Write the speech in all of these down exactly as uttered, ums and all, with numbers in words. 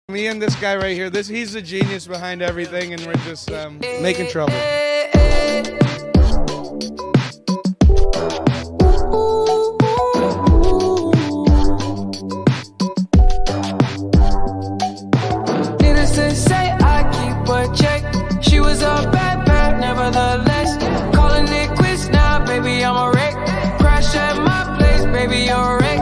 Me and this guy right here, this he's the genius behind everything, and we're just um, making trouble. Needless to say, I keep a check. She was a bad, bad, nevertheless. Calling it quits now, baby, I'm a wreck. Crash at my place, baby, you're a wreck.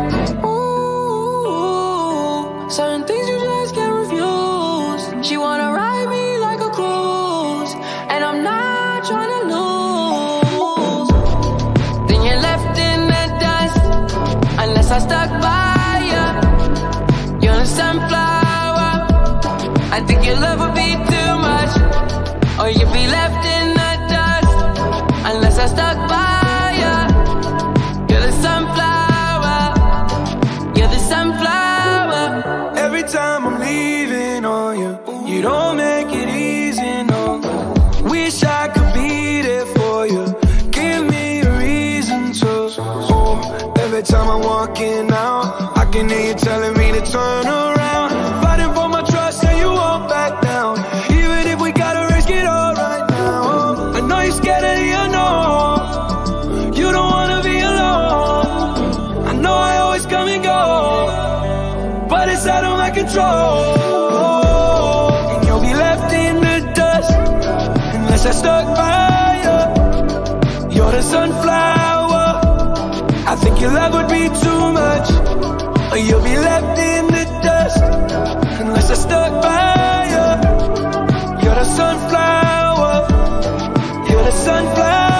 Ooh, certain things you just can't refuse. She wanna ride me like a cruise, and I'm not trying to lose. Then you're left in the dust, unless I stuck by ya. You're a sunflower. I think your love would be too much, or you'd be left in the dust, unless I stuck by ya. You're the sunflower. You're the sunflower. Every time I'm leaving on you, you don't make it easy, no. Wish I could be there for you. Give me a reason to. Oh, every time I'm walking out, I can hear you telling me to turn around. Fighting for my trust and you won't back down. Even if we gotta risk it all right now. I know you're scared of the unknown. You don't wanna be alone. I know I always come and go, but it's out of my control. And you'll be left in the dust, unless I stuck by you. You're the sunflower. I think your love would be too much, or you'll be left in the dust, unless I stuck by you. You're the sunflower. You're the sunflower.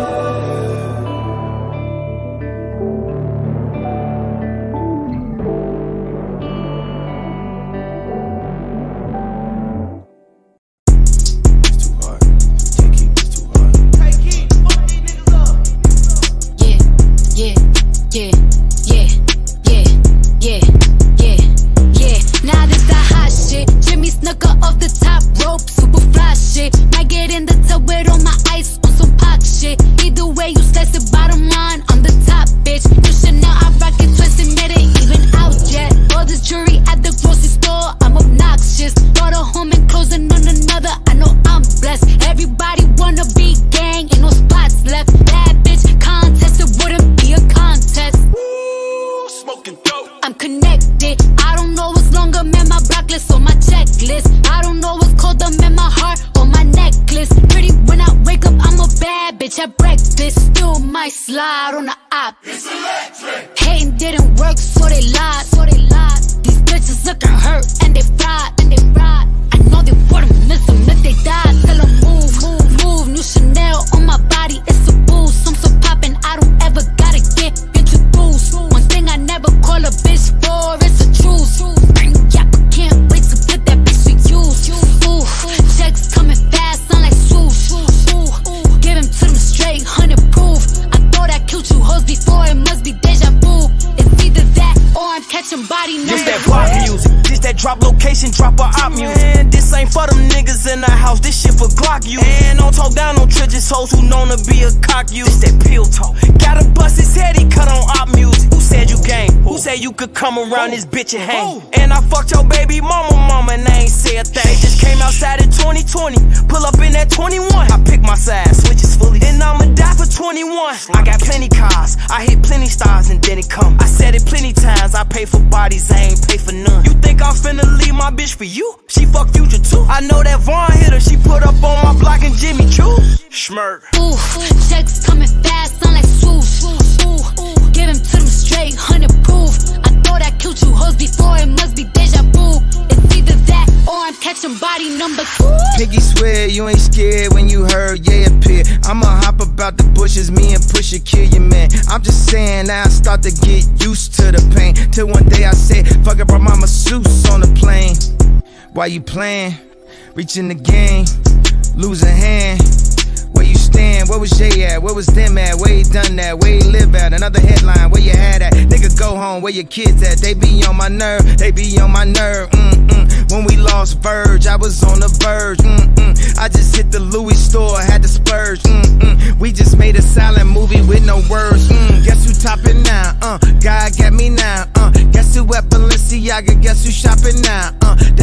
Yeah, yeah, yeah, yeah, yeah, yeah, yeah. Now this the hot shit. Jimmy Snooker off the top rope, super fly shit. Might get in the tub with all my ice on some pop shit. Either way you slice it, bottom line, I'm the top bitch. You should know I rock it twisted, it ain't even out yet. All this jewelry at the grocery store, I'm obnoxious. Bought a home and closing on another, I know I'm blessed. Everybody wanna be gang, ain't no spots left. Bad bitch contest, it wouldn't be a contest. Ooh, smoking dope. I'm connected, I don't know what's longer, man, my block list on my checklist. I don't know what's colder, man, my heart on my necklace. Pretty when I wake up, I'm a bad bitch at breakfast. Still might slide on the op. It's electric. Hating didn't work, so they lied, so they lied. These bitches looking hurt, and they fried, and they fried. I know they wouldn't miss them if they died. Tell them move, move, move. New Chanel on my body, it's a boost. I'm so poppin', I don't ever gotta get introduced. One thing I never call a bitch for, it's a truce. Yeah, but can't wait to put that bitch to use. Ooh, checks coming fast, sound like swoosh. Ooh, give him to them straight, hundred proof. I thought I killed you hoes before, it must be deja vu. It's either that or I'm catching body number. This that pop music, this that drop location, drop a op music. Man, this ain't for them niggas in the house, this shit for Glock you. And don't talk down on Tridges hoes who known to be a cock you. This that pill talk, gotta bust his head, he cut on op music. Who said you gang? Who said you could come around this bitch and hang? And I fucked your baby mama, mama, and I ain't say a thing. They just came outside in twenty twenty, pull up in that twenty-one. I pick my side, switches fully, and I'ma die for twenty-one. I got plenty cars, I hit plenty stars, and then it come. I said it plenty times, I pay for bodies, I ain't pay for none. You think I'm finna leave my bitch for you? She fuck Future too. I know that Vaughn hit her, she put up on my block and Jimmy Choo. Schmirk. Ooh, checks coming fast, sound like swoosh. Ooh, give him to them straight, hundred proof. I thought I killed you hoes before, it must be deja vu. It's either that or I'm catching body number two. Piggy swear you ain't scared when you heard yeah appear. I'ma hop about the bushes, me and Pusha kill your man. I'm just saying now I start to get used to the pain. Till one day I said, fuck it, brought my masseuse on the plane. Why you playing? Reaching the game, lose a hand. Where you stand? Where was Jay at? Where was them at? Where he done that? Where he live at? Another headline, where you had at? Nigga go home, where your kids at? They be on my nerve, they be on my nerve. Mm-mm. When we lost Verge, I was on the verge. Mm-mm. I just hit the Louis store, had to splurge. Mm-mm. We just made a silent movie with no words. Mm. Guess who topping now? Uh, God got me now. Uh, guess who at Balenciaga? Guess who shopping now? Uh, they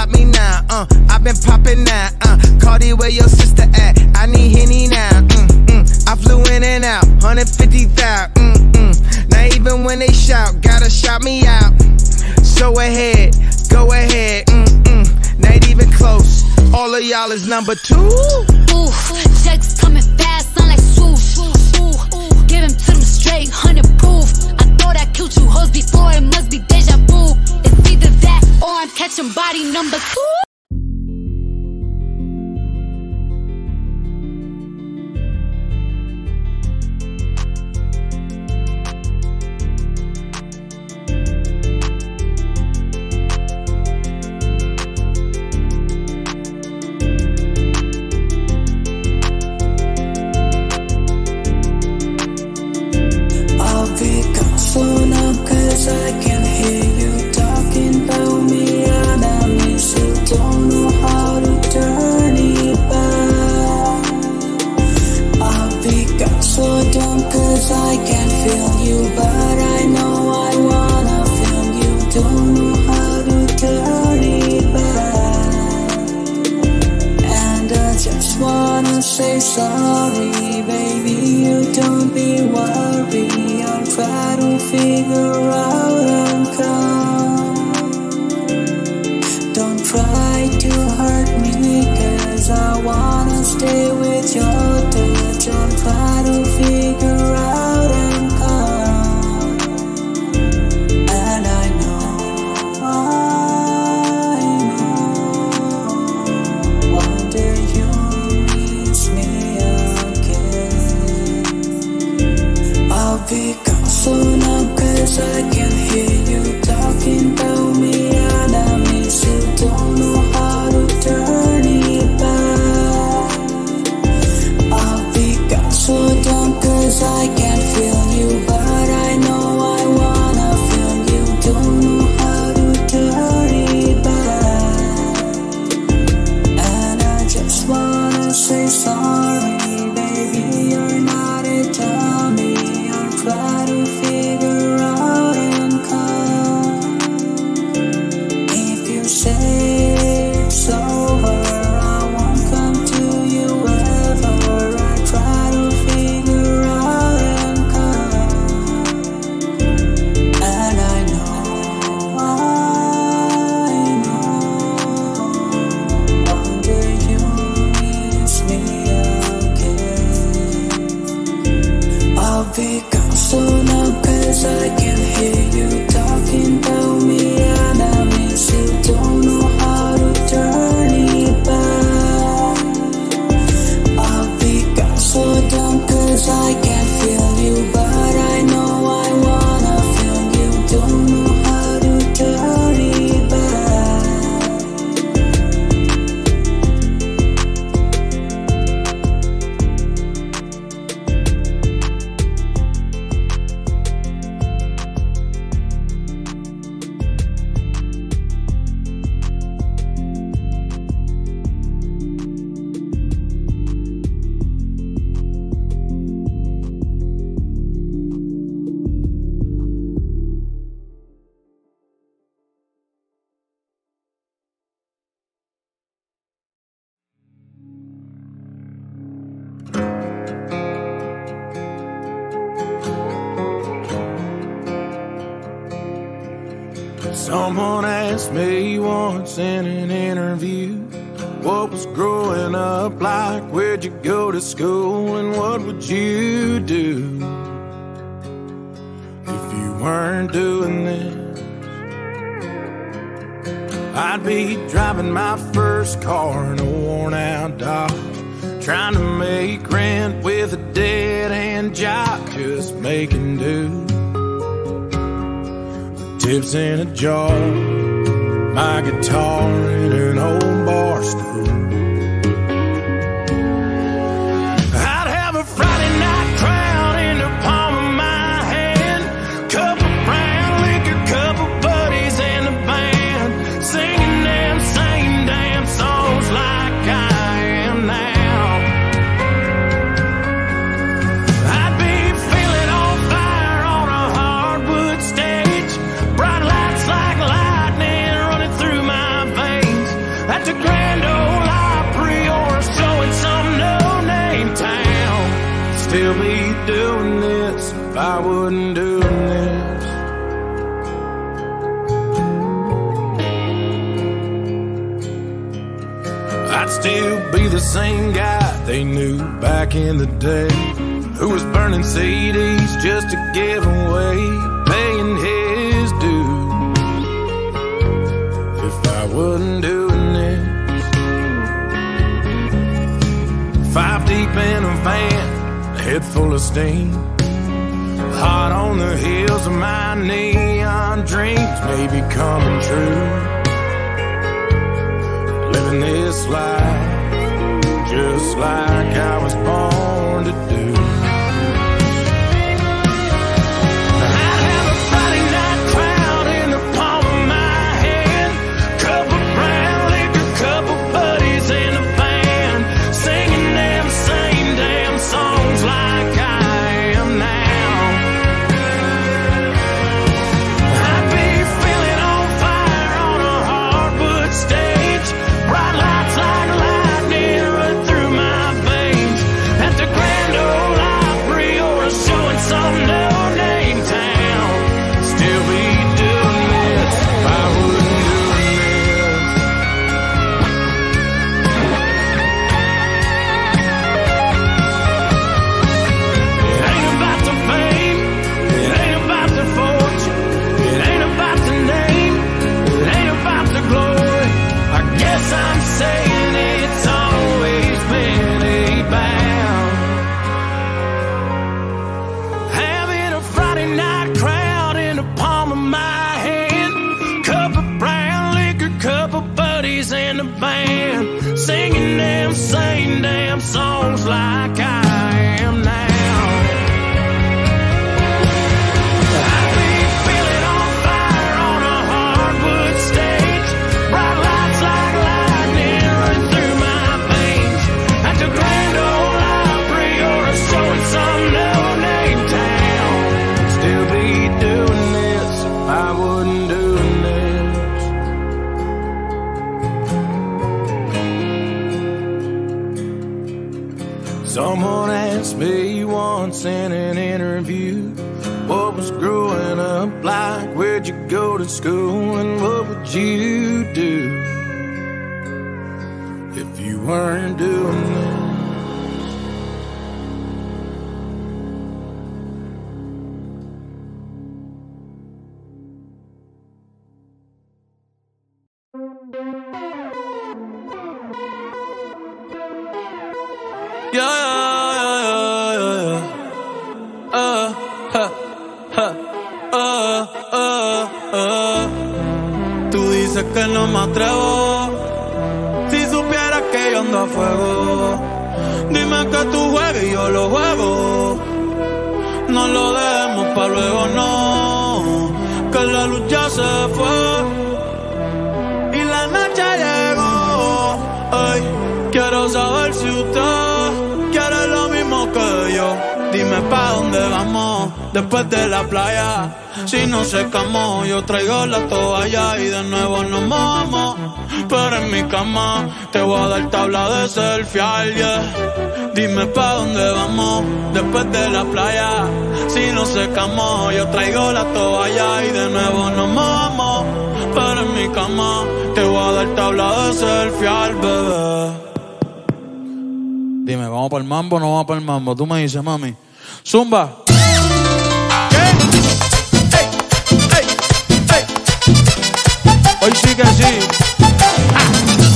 stop me now, uh, I've been popping now, uh, Cardi, where your sister at? I need Henny now, mm, mm. I flew in and out, one hundred fifty thousand, mm, mm. Now even when they shout, gotta shout me out. So ahead, go ahead, mm, mm. Not even close, all of y'all is number two. Ooh, checks coming fast, sound like swoosh. Ooh, give him to them straight, hundred proof. I thought I killed you hoes before, it must be deja vu. It's either that or I'm catching body number two. Cause I can hear you talking about me and I miss you. Don't know how to turn it back. I've become so dumb cause I can feel you, but I know I wanna feel you. Don't know how to turn it back. And I just wanna say sorry, baby, you don't be worried. I'll try to figure out and come. Don't try to hurt me cause I wanna stay with your touch. I'll try to figure out and come. And I know, I know, one day you'll miss me again. I'll be so numb cause I can hear you talking about me and I miss you. Don't know how to turn it back. I've become so dumb cause I can feel you, but I know I wanna feel you. Don't know how to turn it back. And I just wanna say sorry, baby, you're not a dummy. I'll try to figure out and come. If you say it's over, I won't come to you ever. I try to figure out and come. And I know, I know, one day you'll miss me again. I'll be so numb cause I can hear you talking about me and I miss you. Don't know how to turn it back. I've become so dumb cause I can't feel you, but I know I wanna feel you. Don't know how to turn it back. Someone asked me once in an interview, what was growing up like, where'd you go to school, and what would you do if you weren't doing this? I'd be driving my first car in a worn out Dodge, trying to make rent with a dead-end job, just making do. Tips in a jar, my guitar in an old bar stool. I'd have a Friday night crowd in the palm of my hand, couple brown liquor, couple buddies in the band, singing them same damn songs like I am now. I'd be feeling on fire on a hardwood stage, bright lights like lightning running through my veins. at the Grand Ole Opry or a show in some no-name town. Still be doing this if I wasn't doing this. I'd still be the same guy they knew back in the day, who was burning C Ds just to give away, paying his dues. If I wasn't doing this, five deep in a van, a head full of steam, hot on the heels of my neon dreams may be coming true. Living this life just like I was born to do. I'd have a Friday night crowd in the palm of my hand, cup of brown liquor, couple buddies in a band, singing them same damn songs like I am now. I'd be feeling on fire on a hardwood stage, bright lights like lightning run through my veins, at the Grand Ole Opry or a show in some no-name town. Still be doing this if I wasn't doing this. It ain't about the fame, it ain't about the fortune, it ain't about the name, it ain't about the glory. I guess I'm saying it's always been about having a Friday night crowd in the palm of my hand, cup of brown liquor, couple buddies in the band, singing them same damn songs like I am now. I'd be feeling on fire on a hardwood stage, bright lights like lightning run through my veins, at the Grand Ole Opry or a show in some no-name town. Still be doing this if I wasn't doing this. Someone asked me once in an interview, what was growing up like, where'd you go to school, and what would you do if you weren't doing this? Yeah, yeah, yeah, yeah, yeah. Uh, ha, ha, uh, uh, uh. Tú dices que no me atrevo, si supieras que yo ando a fuego. Dime que tú juegues y yo lo juego. No lo dejemos pa' luego, no, que la luz ya se fue y la noche llegó. Ay, quiero saber si usted quiere lo mismo que yo. Dime pa' dónde vamos después de la playa. Si no secamos, yo traigo la toalla y de nuevo nos mojamos. Pero en mi cama te voy a dar tabla de surfear, yeah. Dime pa' dónde vamos después de la playa. Si no secamos, yo traigo la toalla y de nuevo nos mojamos. Pero en mi cama te voy a dar tabla de surfear, bebé. Dime, ¿vamos para el mambo o no vamos para el mambo? Tú me dices, mami. Zumba. ¿Qué? Ey, ey, ey. Hoy sí que sí. Ah.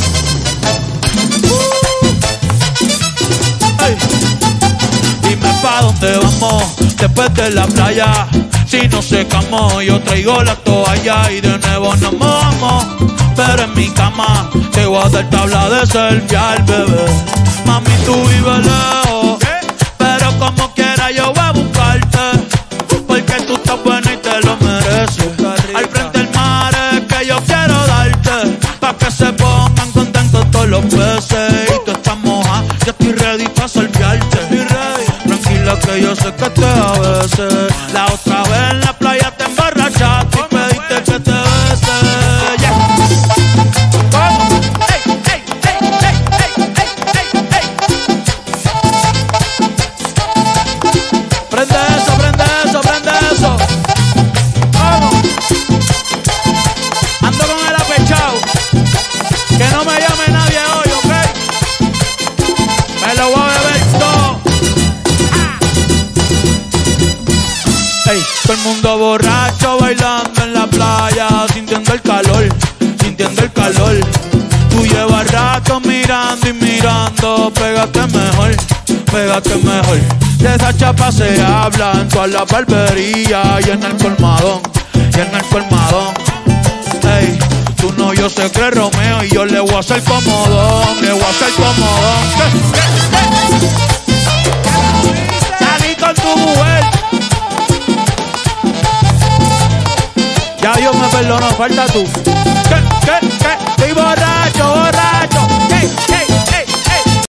Uh. Ey. Dime pa' dónde vamos después de la playa. Si no secamos, yo traigo la toalla y de nuevo nos mojamos. Pero en mi cama te voy a dar tabla de surfear, bebé. Mami, tú vives lejos, pero como quiera yo voy a buscarte, porque tú estás buena y te lo mereces. Al frente del mar es que yo quiero darte, pa' que se pongan contentos todos los peces. Y tú estás moja, yo estoy ready pa' surfearte. Tranquila que yo sé que te a veces. La otra vez en la playa te emborrachaste y pediste que te bese, yeah. borracho bailando en la playa, sintiendo el calor, sintiendo el calor. Tú llevas rato mirando y mirando, pégate mejor, pégate mejor. De esa chapa se habla en toda la barbería y en el colmadón, y en el colmadón. Ey, tú no, yo sé que es Romeo y yo le voy a hacer comodón, le voy a hacer comodón. Salí con tu mujer. Ya Dios me perdonó, falta tú. ¿Qué, qué, qué? Estoy borracho.